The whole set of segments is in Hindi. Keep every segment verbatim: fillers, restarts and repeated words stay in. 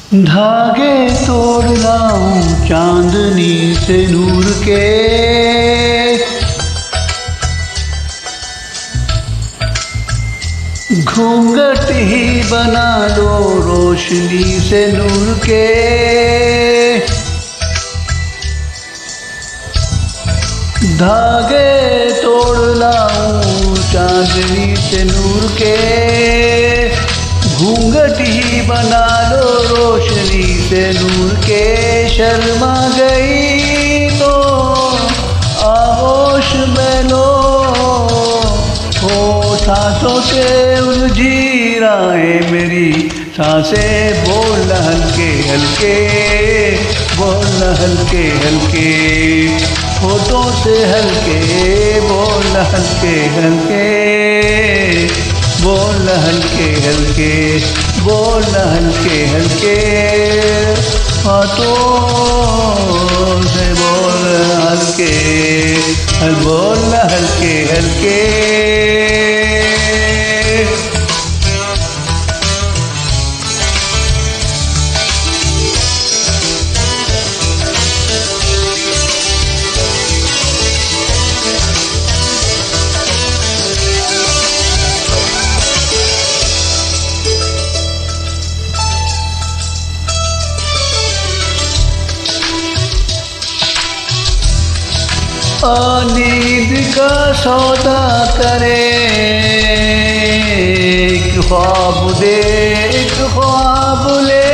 धागे तोड़ लाऊं चांदनी से नूर के, घूंघट ही बना लो रोशनी से नूर के। धागे तोड़ लाऊं चांदनी से नूर के, घूंघट ही बना लो रोशनी से नूर के। शर्मा गई तो आगोश में लो, हो सांसों से उलझी राहें मेरी सांसें। बोल हल्के हल्के, बोल हल्के हल्के, होठों से हल्के, बोल हल्के हल्के, बोल हल्के हल्के, बोल हल्के हल्के, हाथों से बोल हल्के, बोल हल्के हल्के। नींद का सौदा करे, एक ख्वाब दे एक ख्वाब ले,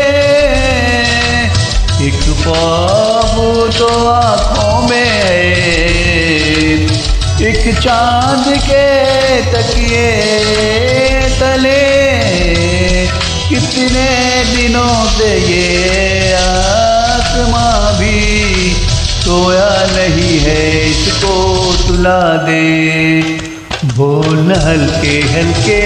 एक ख्वाब तो आँखों में है, एक चांद के तकिए तले। कितने दिनों से ये आसमां भी सोया नहीं है, इसको सुला दे। बोल हल्के हल्के,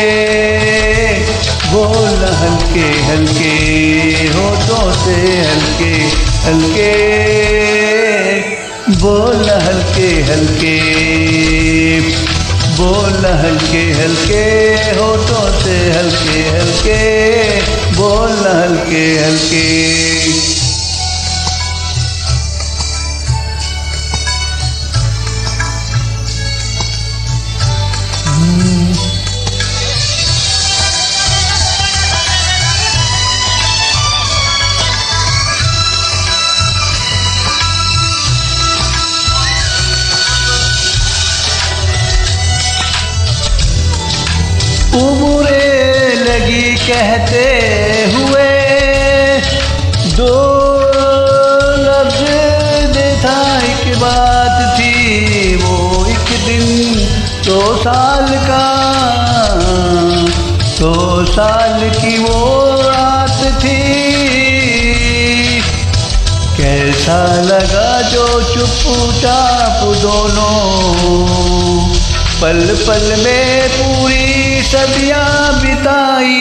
बोल हल्के हल्के, होठों से हल्के हल्के, बोल हल्के हल्के, बोल हल्के हल्के, होठों से हल्के हल्के, बोल हल्के हल्के। उम्रें लगी कहते हुए, दो लफ्ज़ था एक बात थी, वो एक दिन सौ साल का, सौ साल की वो रात थी। कैसा लगा जो चुपचाप दोनों पल पल में पूरी सदियां बिताई।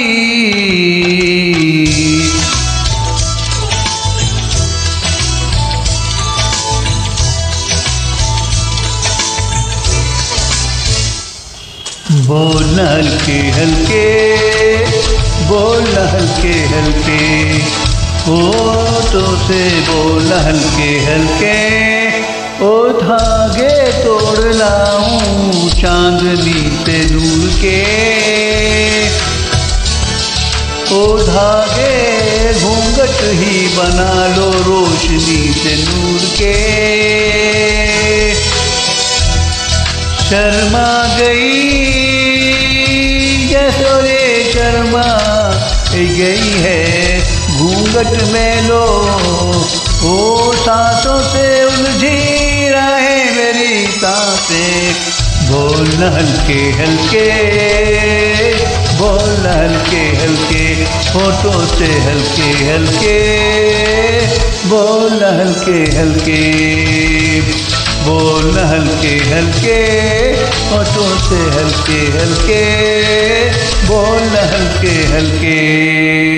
बोल हल्के हल्के, बोल हल्के हल्के, होठों से बोल हल्के हल्के। ओ धागे तोड़ लाऊं चांदनी से नूर के, ओ धागे घूंघट ही बना लो रोशनी से नूर के। शर्मा गई जैसे रे शर्मा गई है घूंघट में लो, ओ सांसों से उलझी रहे मेरी सांसें। बोल हल्के हल्के, बोल हल्के हल्के, होठों से हल्के हल्के, बोल हल्के हल्के, बोल हल्के हल्के, होठों से हल्के हल्के, बोल हल्के हल्के।